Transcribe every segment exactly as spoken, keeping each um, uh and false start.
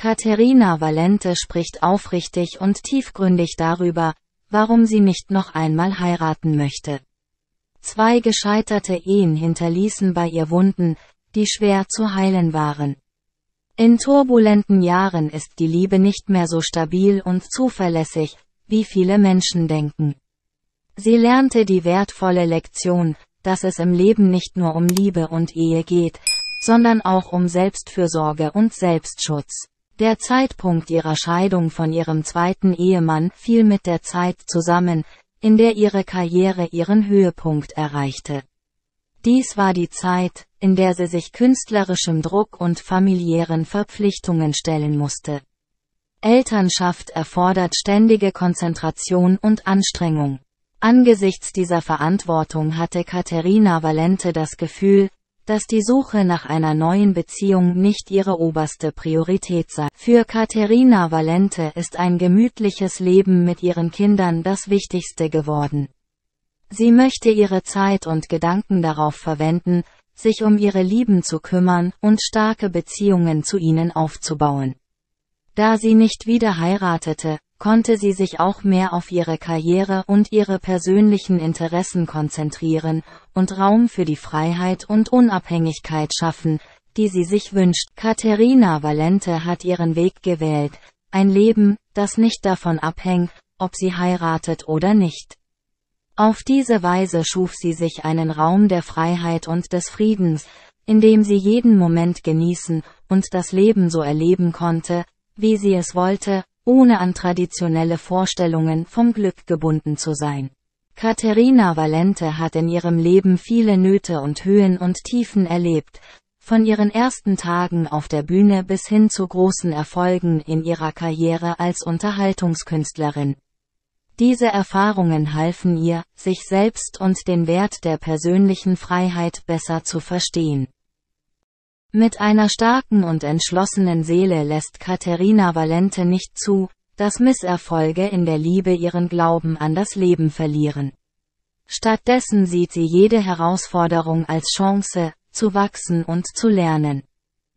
Caterina Valente spricht aufrichtig und tiefgründig darüber, warum sie nicht noch einmal heiraten möchte. Zwei gescheiterte Ehen hinterließen bei ihr Wunden, die schwer zu heilen waren. In turbulenten Jahren ist die Liebe nicht mehr so stabil und zuverlässig, wie viele Menschen denken. Sie lernte die wertvolle Lektion, dass es im Leben nicht nur um Liebe und Ehe geht, sondern auch um Selbstfürsorge und Selbstschutz. Der Zeitpunkt ihrer Scheidung von ihrem zweiten Ehemann fiel mit der Zeit zusammen, in der ihre Karriere ihren Höhepunkt erreichte. Dies war die Zeit, in der sie sich künstlerischem Druck und familiären Verpflichtungen stellen musste. Elternschaft erfordert ständige Konzentration und Anstrengung. Angesichts dieser Verantwortung hatte Caterina Valente das Gefühl, dass die Suche nach einer neuen Beziehung nicht ihre oberste Priorität sei. Für Caterina Valente ist ein gemütliches Leben mit ihren Kindern das Wichtigste geworden. Sie möchte ihre Zeit und Gedanken darauf verwenden, sich um ihre Lieben zu kümmern und starke Beziehungen zu ihnen aufzubauen. Da sie nicht wieder heiratete, konnte sie sich auch mehr auf ihre Karriere und ihre persönlichen Interessen konzentrieren und Raum für die Freiheit und Unabhängigkeit schaffen, die sie sich wünscht. Caterina Valente hat ihren Weg gewählt, ein Leben, das nicht davon abhängt, ob sie heiratet oder nicht. Auf diese Weise schuf sie sich einen Raum der Freiheit und des Friedens, in dem sie jeden Moment genießen und das Leben so erleben konnte, wie sie es wollte, ohne an traditionelle Vorstellungen vom Glück gebunden zu sein. Caterina Valente hat in ihrem Leben viele Nöte und Höhen und Tiefen erlebt, von ihren ersten Tagen auf der Bühne bis hin zu großen Erfolgen in ihrer Karriere als Unterhaltungskünstlerin. Diese Erfahrungen halfen ihr, sich selbst und den Wert der persönlichen Freiheit besser zu verstehen. Mit einer starken und entschlossenen Seele lässt Caterina Valente nicht zu, dass Misserfolge in der Liebe ihren Glauben an das Leben verlieren. Stattdessen sieht sie jede Herausforderung als Chance, zu wachsen und zu lernen.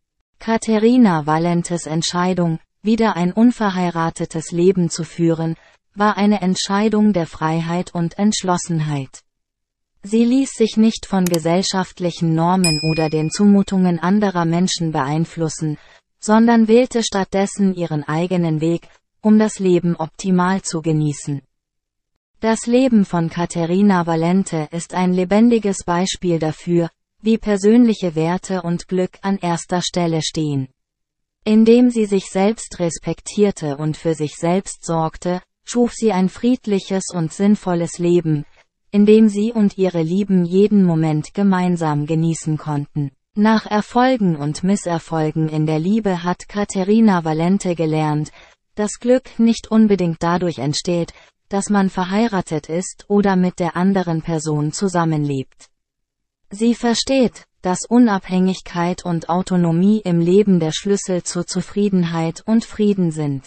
Caterina Valentes Entscheidung, wieder ein unverheiratetes Leben zu führen, war eine Entscheidung der Freiheit und Entschlossenheit. Sie ließ sich nicht von gesellschaftlichen Normen oder den Zumutungen anderer Menschen beeinflussen, sondern wählte stattdessen ihren eigenen Weg, um das Leben optimal zu genießen. Das Leben von Caterina Valente ist ein lebendiges Beispiel dafür, wie persönliche Werte und Glück an erster Stelle stehen. Indem sie sich selbst respektierte und für sich selbst sorgte, schuf sie ein friedliches und sinnvolles Leben, in dem sie und ihre Lieben jeden Moment gemeinsam genießen konnten. Nach Erfolgen und Misserfolgen in der Liebe hat Caterina Valente gelernt, dass Glück nicht unbedingt dadurch entsteht, dass man verheiratet ist oder mit der anderen Person zusammenlebt. Sie versteht, dass Unabhängigkeit und Autonomie im Leben der Schlüssel zur Zufriedenheit und Frieden sind.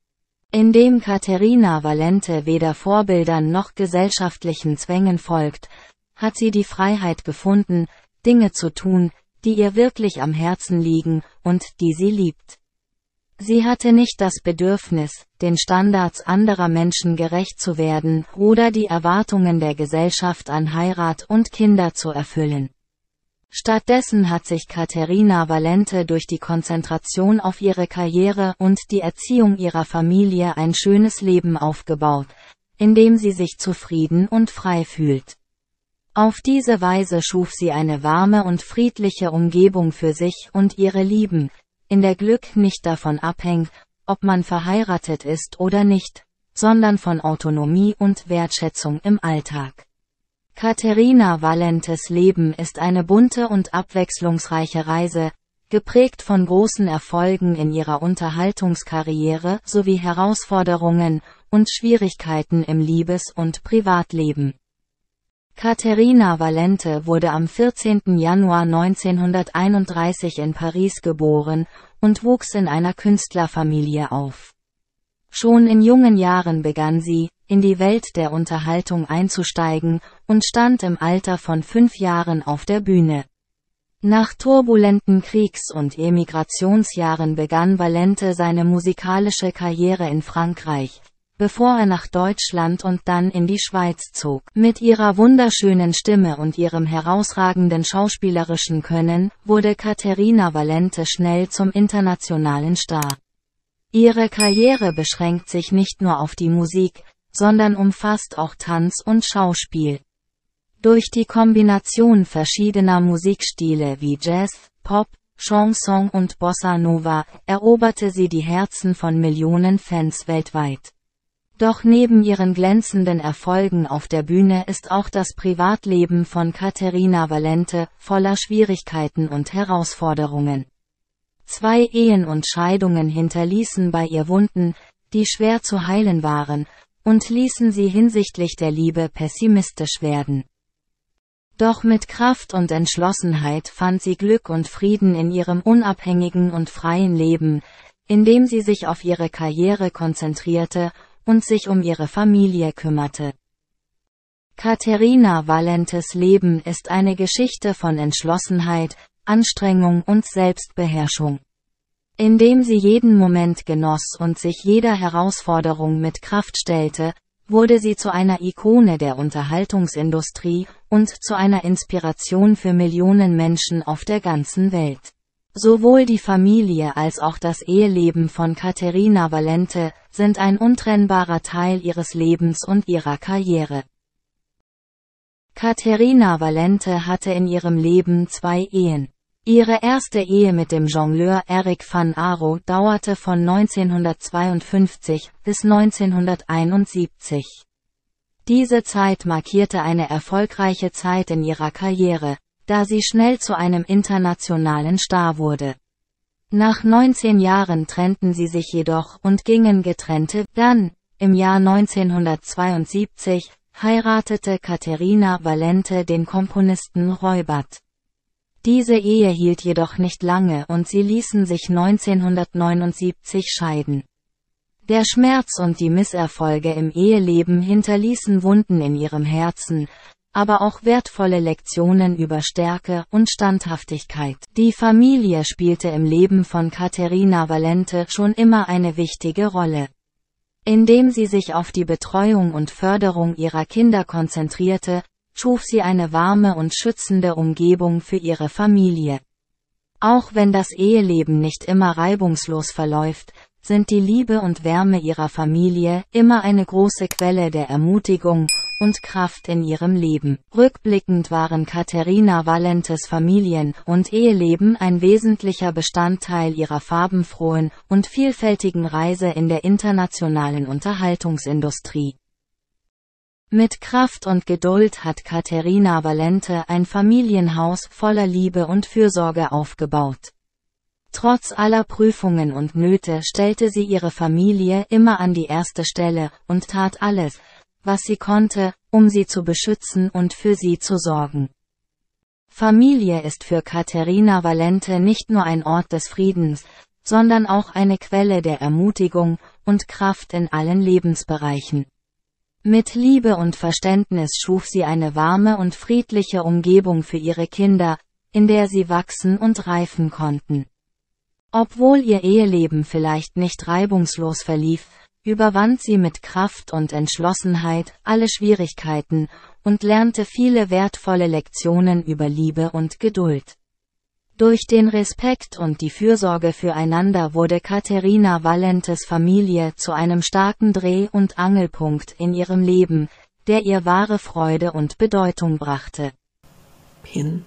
Indem Caterina Valente weder Vorbildern noch gesellschaftlichen Zwängen folgt, hat sie die Freiheit gefunden, Dinge zu tun, die ihr wirklich am Herzen liegen und die sie liebt. Sie hatte nicht das Bedürfnis, den Standards anderer Menschen gerecht zu werden oder die Erwartungen der Gesellschaft an Heirat und Kinder zu erfüllen. Stattdessen hat sich Caterina Valente durch die Konzentration auf ihre Karriere und die Erziehung ihrer Familie ein schönes Leben aufgebaut, in dem sie sich zufrieden und frei fühlt. Auf diese Weise schuf sie eine warme und friedliche Umgebung für sich und ihre Lieben, in der Glück nicht davon abhängt, ob man verheiratet ist oder nicht, sondern von Autonomie und Wertschätzung im Alltag. Caterina Valentes Leben ist eine bunte und abwechslungsreiche Reise, geprägt von großen Erfolgen in ihrer Unterhaltungskarriere sowie Herausforderungen und Schwierigkeiten im Liebes- und Privatleben. Caterina Valente wurde am vierzehnten Januar neunzehnhunderteinunddreißig in Paris geboren und wuchs in einer Künstlerfamilie auf. Schon in jungen Jahren begann sie, in die Welt der Unterhaltung einzusteigen und stand im Alter von fünf Jahren auf der Bühne. Nach turbulenten Kriegs- und Emigrationsjahren begann Valente seine musikalische Karriere in Frankreich, bevor er nach Deutschland und dann in die Schweiz zog. Mit ihrer wunderschönen Stimme und ihrem herausragenden schauspielerischen Können wurde Caterina Valente schnell zum internationalen Star. Ihre Karriere beschränkt sich nicht nur auf die Musik, sondern umfasst auch Tanz und Schauspiel. Durch die Kombination verschiedener Musikstile wie Jazz, Pop, Chanson und Bossa Nova eroberte sie die Herzen von Millionen Fans weltweit. Doch neben ihren glänzenden Erfolgen auf der Bühne ist auch das Privatleben von Caterina Valente voller Schwierigkeiten und Herausforderungen. Zwei Ehen und Scheidungen hinterließen bei ihr Wunden, die schwer zu heilen waren, und ließen sie hinsichtlich der Liebe pessimistisch werden. Doch mit Kraft und Entschlossenheit fand sie Glück und Frieden in ihrem unabhängigen und freien Leben, indem sie sich auf ihre Karriere konzentrierte und sich um ihre Familie kümmerte. Caterina Valentes Leben ist eine Geschichte von Entschlossenheit, Anstrengung und Selbstbeherrschung. Indem sie jeden Moment genoss und sich jeder Herausforderung mit Kraft stellte, wurde sie zu einer Ikone der Unterhaltungsindustrie und zu einer Inspiration für Millionen Menschen auf der ganzen Welt. Sowohl die Familie als auch das Eheleben von Caterina Valente sind ein untrennbarer Teil ihres Lebens und ihrer Karriere. Caterina Valente hatte in ihrem Leben zwei Ehen. Ihre erste Ehe mit dem Jongleur Eric van Aro dauerte von neunzehnhundertzweiundfünfzig bis neunzehnhunderteinundsiebzig. Diese Zeit markierte eine erfolgreiche Zeit in ihrer Karriere, da sie schnell zu einem internationalen Star wurde. Nach neunzehn Jahren trennten sie sich jedoch und gingen getrennte. Dann, im Jahr neunzehnhundertzweiundsiebzig, heiratete Caterina Valente den Komponisten Räubert. Diese Ehe hielt jedoch nicht lange und sie ließen sich neunzehnhundertneunundsiebzig scheiden. Der Schmerz und die Misserfolge im Eheleben hinterließen Wunden in ihrem Herzen, aber auch wertvolle Lektionen über Stärke und Standhaftigkeit. Die Familie spielte im Leben von Caterina Valente schon immer eine wichtige Rolle. Indem sie sich auf die Betreuung und Förderung ihrer Kinder konzentrierte, schuf sie eine warme und schützende Umgebung für ihre Familie. Auch wenn das Eheleben nicht immer reibungslos verläuft, sind die Liebe und Wärme ihrer Familie immer eine große Quelle der Ermutigung und Kraft in ihrem Leben. Rückblickend waren Caterina Valentes Familien- und Eheleben ein wesentlicher Bestandteil ihrer farbenfrohen und vielfältigen Reise in der internationalen Unterhaltungsindustrie. Mit Kraft und Geduld hat Caterina Valente ein Familienhaus voller Liebe und Fürsorge aufgebaut. Trotz aller Prüfungen und Nöte stellte sie ihre Familie immer an die erste Stelle und tat alles, was sie konnte, um sie zu beschützen und für sie zu sorgen. Familie ist für Caterina Valente nicht nur ein Ort des Friedens, sondern auch eine Quelle der Ermutigung und Kraft in allen Lebensbereichen. Mit Liebe und Verständnis schuf sie eine warme und friedliche Umgebung für ihre Kinder, in der sie wachsen und reifen konnten. Obwohl ihr Eheleben vielleicht nicht reibungslos verlief, überwand sie mit Kraft und Entschlossenheit alle Schwierigkeiten und lernte viele wertvolle Lektionen über Liebe und Geduld. Durch den Respekt und die Fürsorge füreinander wurde Caterina Valentes Familie zu einem starken Dreh- und Angelpunkt in ihrem Leben, der ihr wahre Freude und Bedeutung brachte. Pin.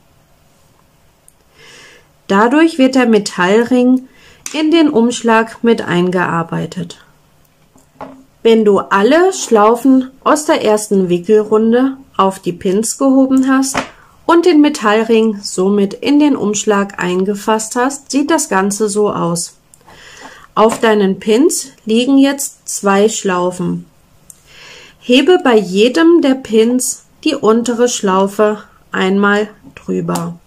Dadurch wird der Metallring in den Umschlag mit eingearbeitet. Wenn du alle Schlaufen aus der ersten Wickelrunde auf die Pins gehoben hast und den Metallring somit in den Umschlag eingefasst hast, sieht das Ganze so aus. Auf deinen Pins liegen jetzt zwei Schlaufen. Hebe bei jedem der Pins die untere Schlaufe einmal drüber.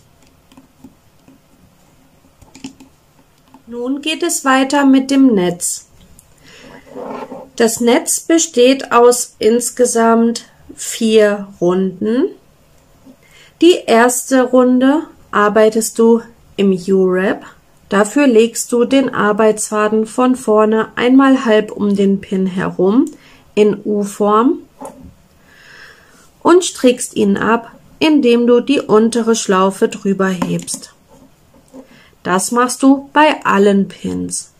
Nun geht es weiter mit dem Netz. Das Netz besteht aus insgesamt vier Runden. Die erste Runde arbeitest du im U-Wrap. Dafür legst du den Arbeitsfaden von vorne einmal halb um den Pin herum in U-Form und strickst ihn ab, indem du die untere Schlaufe drüber hebst. Das machst du bei allen Pins.